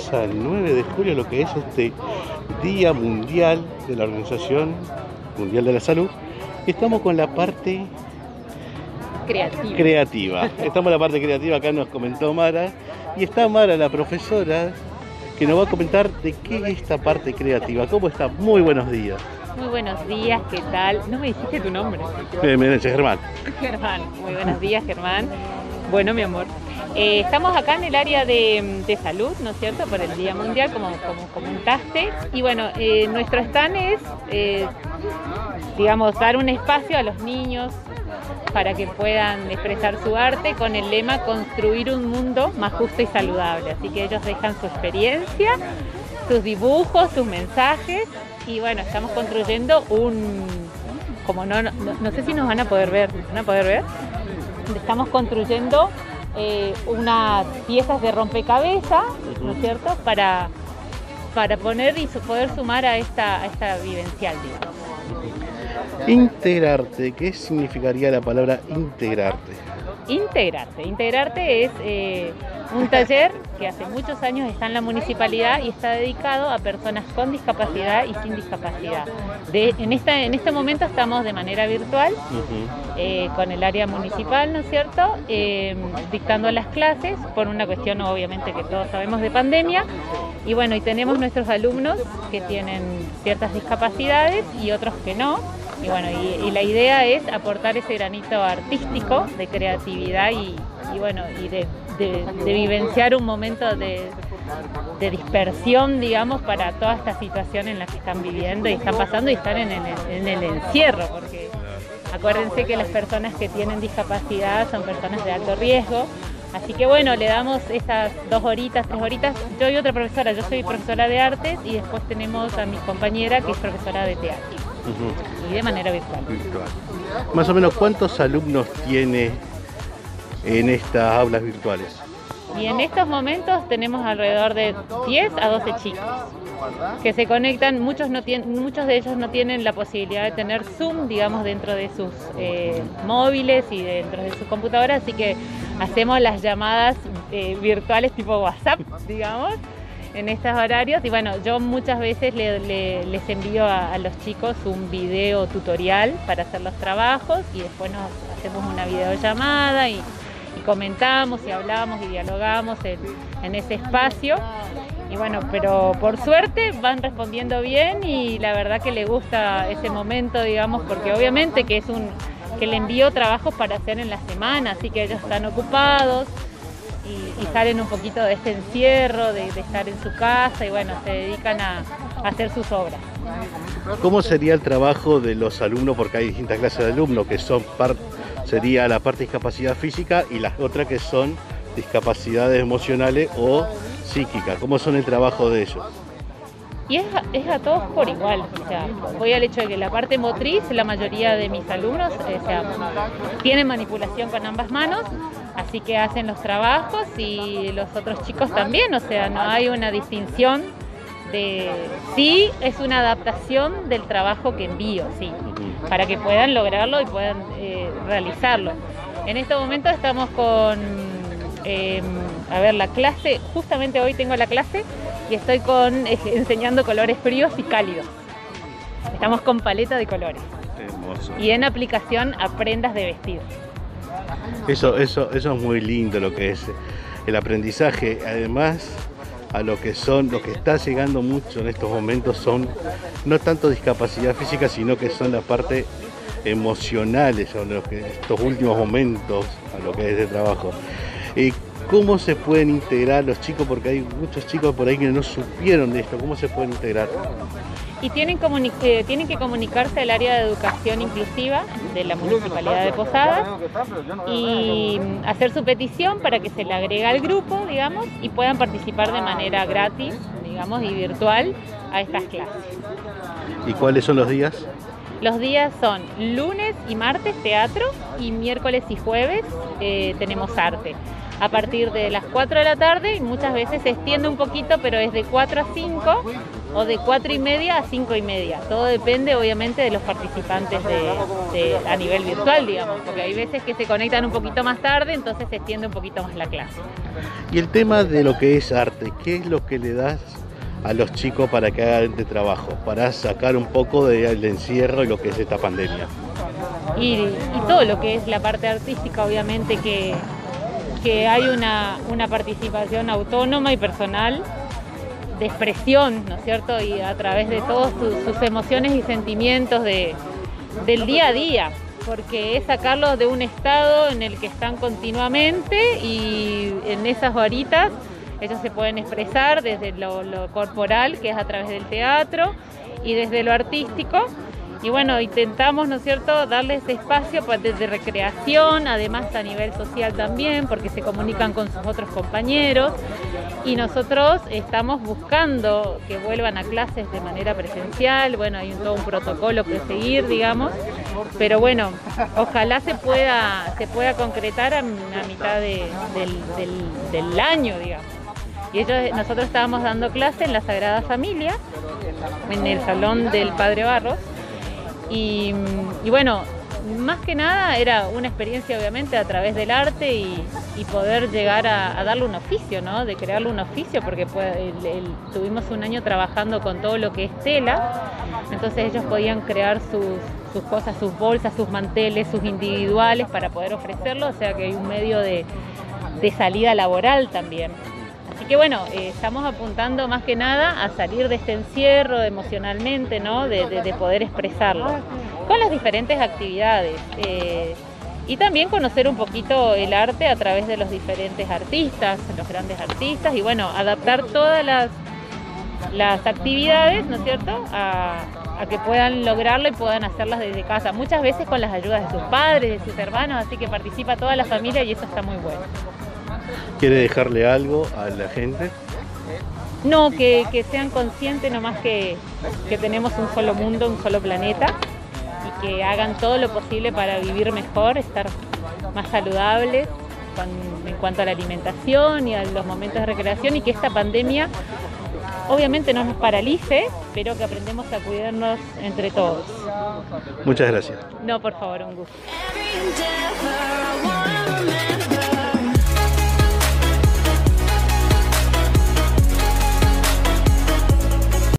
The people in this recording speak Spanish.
estamos al 9 de julio, lo que es este Día Mundial de la Organización Mundial de la Salud. Y estamos con la parte creativa. Estamos en la parte creativa, acá nos comentó Mara. Y está Mara, la profesora, que nos va a comentar de qué es esta parte creativa. ¿Cómo está? Muy buenos días. Muy buenos días, ¿qué tal? No me dijiste tu nombre. Germán. Germán, muy buenos días, Germán. Bueno, mi amor, estamos acá en el área de salud, ¿no es cierto? Por el Día Mundial, como comentaste. Y bueno, nuestro stand es, digamos, dar un espacio a los niños para que puedan expresar su arte con el lema construir un mundo más justo y saludable. Así que ellos dejan su experiencia, sus dibujos, sus mensajes. Y bueno, estamos construyendo como no sé si nos van a poder ver, ¿van a poder ver? Estamos construyendo unas piezas de rompecabezas, ¿no es cierto? Para poner y poder sumar a esta vivencial, digamos. Integrarte, ¿qué significaría la palabra integrarte? Integrarte es un taller que hace muchos años está en la municipalidad y está dedicado a personas con discapacidad y sin discapacidad. En este momento estamos de manera virtual con el área municipal, ¿no es cierto? Dictando las clases por una cuestión obviamente que todos sabemos de pandemia. Y bueno, y tenemos nuestros alumnos que tienen ciertas discapacidades y otros que no. Y bueno, y la idea es aportar ese granito artístico de creatividad y bueno, y de vivenciar un momento de dispersión, digamos, para toda esta situación en la que están viviendo y están pasando y están en el encierro, porque acuérdense que las personas que tienen discapacidad son personas de alto riesgo. Así que bueno, le damos esas 2 horitas, 3 horitas. Yo y otra profesora, yo soy profesora de artes y después tenemos a mi compañera que es profesora de teatro. Y de manera virtual. Más o menos, ¿cuántos alumnos tiene en estas aulas virtuales? Y en estos momentos tenemos alrededor de 10 a 12 chicos que se conectan. Muchos de ellos no tienen la posibilidad de tener Zoom, digamos, dentro de sus móviles y dentro de sus computadoras, así que hacemos las llamadas virtuales tipo WhatsApp, digamos, en estos horarios. Y bueno, yo muchas veces les envío a los chicos un video tutorial para hacer los trabajos y después nos hacemos una videollamada y comentamos y hablamos y dialogamos en ese espacio. Y bueno, pero por suerte van respondiendo bien y la verdad que les gusta ese momento, digamos, porque obviamente que que le envío trabajos para hacer en la semana, así que ellos están ocupados y salen un poquito de este encierro, de estar en su casa y bueno, se dedican a hacer sus obras. ¿Cómo sería el trabajo de los alumnos? Porque hay distintas clases de alumnos que sería la parte de discapacidad física y las otras que son discapacidades emocionales o psíquicas. ¿Cómo son el trabajo de ellos? Y es a todos por igual. O sea, voy al hecho de que la parte motriz, la mayoría de mis alumnos tienen manipulación con ambas manos, así que hacen los trabajos y los otros chicos también. O sea, no hay una distinción sí, es una adaptación del trabajo que envío, sí, para que puedan lograrlo y puedan realizarlo. En este momento estamos con, la clase, justamente hoy tengo la clase y estoy enseñando colores fríos y cálidos. Estamos con paleta de colores. Hermoso. Y en aplicación a prendas de vestir. Eso es muy lindo lo que es el aprendizaje. Además, a lo que está llegando mucho en estos momentos son no tanto discapacidad física, sino que son la parte emocionales, son estos últimos momentos a lo que es de trabajo. ¿Cómo se pueden integrar los chicos? Porque hay muchos chicos por ahí que no supieron de esto. ¿Cómo se pueden integrar? Y tienen que comunicarse al área de educación inclusiva de la Municipalidad de Posadas y hacer su petición para que se le agregue al grupo, digamos, y puedan participar de manera gratis, digamos, y virtual a estas clases. ¿Y cuáles son los días? Los días son lunes y martes teatro y miércoles y jueves tenemos arte. a partir de las 4 de la tarde y muchas veces se extiende un poquito, pero es de 4 a 5 o de 4:30 a 5:30. Todo depende obviamente de los participantes a nivel virtual, digamos, porque hay veces que se conectan un poquito más tarde, entonces se extiende un poquito más la clase. Y el tema de lo que es arte, ¿qué es lo que le das a los chicos para que hagan de trabajo, para sacar un poco del encierro y lo que es esta pandemia? Y todo lo que es la parte artística, obviamente que hay una participación autónoma y personal de expresión, ¿no es cierto? Y a través de todas sus emociones y sentimientos del día a día, porque es sacarlos de un estado en el que están continuamente y en esas horitas ellos se pueden expresar desde lo corporal, que es a través del teatro, y desde lo artístico. Y bueno, intentamos, ¿no es cierto?, darles espacio de recreación, además a nivel social también, porque se comunican con sus otros compañeros. Y nosotros estamos buscando que vuelvan a clases de manera presencial. Bueno, hay todo un protocolo que seguir, digamos. Pero bueno, ojalá se pueda concretar a mitad del año, digamos. Y nosotros estábamos dando clase en la Sagrada Familia, en el Salón del Padre Barros. Y bueno, más que nada era una experiencia obviamente a través del arte y poder llegar a darle un oficio, ¿no? De crearle un oficio, porque tuvimos un año trabajando con todo lo que es tela, entonces ellos podían crear sus cosas, sus bolsas, sus manteles, sus individuales para poder ofrecerlo, o sea que hay un medio de salida laboral también. Así que bueno, estamos apuntando más que nada a salir de este encierro emocionalmente, ¿no? De poder expresarlo con las diferentes actividades y también conocer un poquito el arte a través de los diferentes artistas, los grandes artistas, y bueno, adaptar todas las actividades, ¿no es cierto?, a que puedan lograrlo y puedan hacerlas desde casa, muchas veces con las ayudas de sus padres, de sus hermanos, así que participa toda la familia y eso está muy bueno. ¿Quiere dejarle algo a la gente? No, que sean conscientes nomás que tenemos un solo mundo, un solo planeta, y que hagan todo lo posible para vivir mejor, estar más saludables en cuanto a la alimentación y a los momentos de recreación, y que esta pandemia obviamente no nos paralice, pero que aprendemos a cuidarnos entre todos. Muchas gracias. No, por favor, un gusto.